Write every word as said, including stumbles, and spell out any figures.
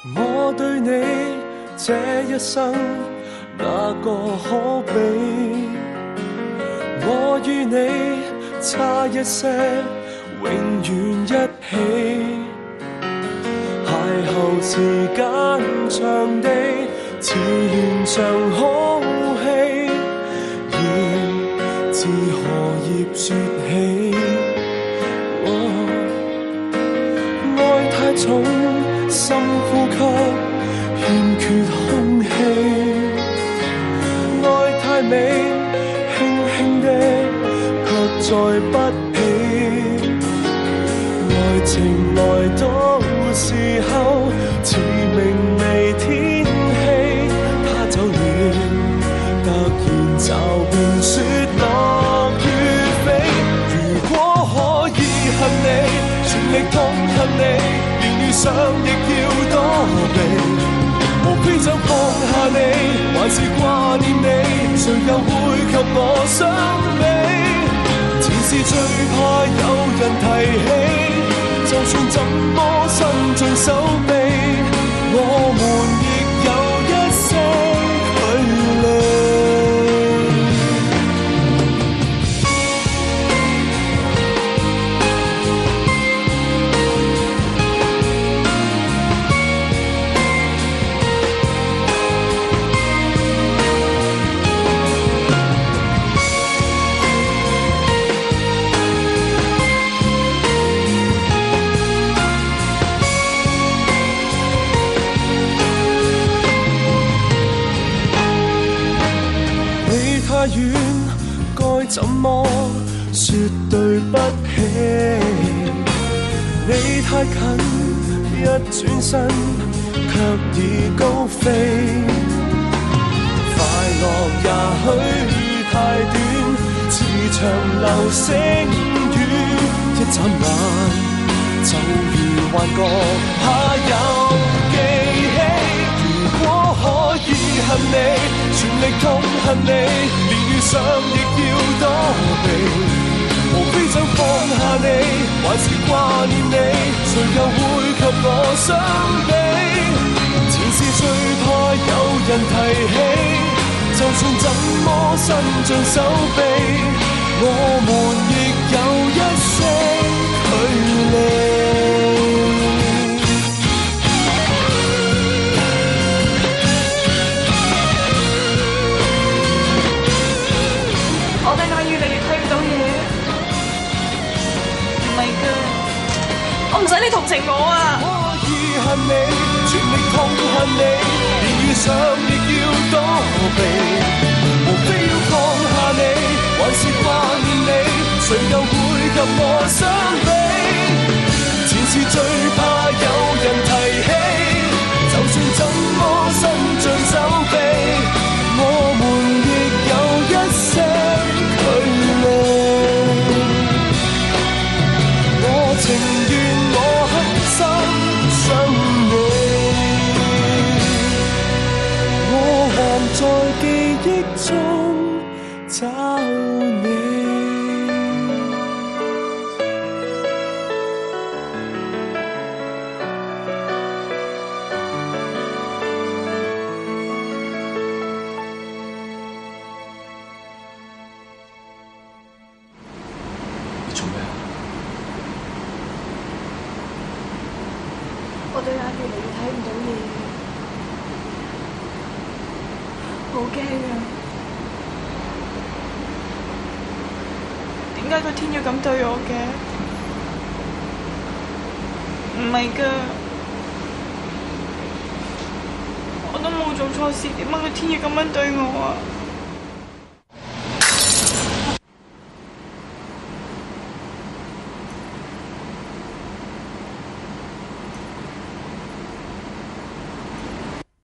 我對你這一生哪個可比？我與你差一些，永遠一起。邂逅時間長地，似連場好戲，現自荷葉説起。哦，愛太重，深呼吸，欠缺空氣。愛太美，輕輕的，卻載不起。愛情來到時候，似明媚天氣。他走了，突然驟變雪落雨飛。如果可以恨你，全力痛恨你。遇上亦要躲避，無非想放下你，還是掛念你，誰又會及我相比？前事最怕有人提起，就算怎麼伸盡手臂，我們亦有一些距離。太遠，該怎麼說對不起？你太近，一轉身卻已高飛。快樂也許太短，似長流星雨，一眨眼就如幻覺，怕有記起。如果可以恨你，全力痛恨你，連遇上亦要躲避。無非想放下你，還是掛念你，誰又會及我相比？前事最怕有人提起，就算怎麼伸盡手臂，我們亦有一些距離。 我對眼越嚟越睇唔到嘢，唔係㗎，我唔使你同情我啊！ 可以恨你，全力痛恨你，連遇上亦要躲避。無非要放下你，還是掛念你，誰又會及我相比？前事最怕有人提起，就算怎麼伸盡手臂，我們亦有一些距離。我情願我狠心想你，我還在記憶中找你。 我對眼越嚟越睇唔到嘢，好驚啊！點解個天要咁對我嘅？唔係㗎，我都冇做錯事，點解個天要咁樣對我啊？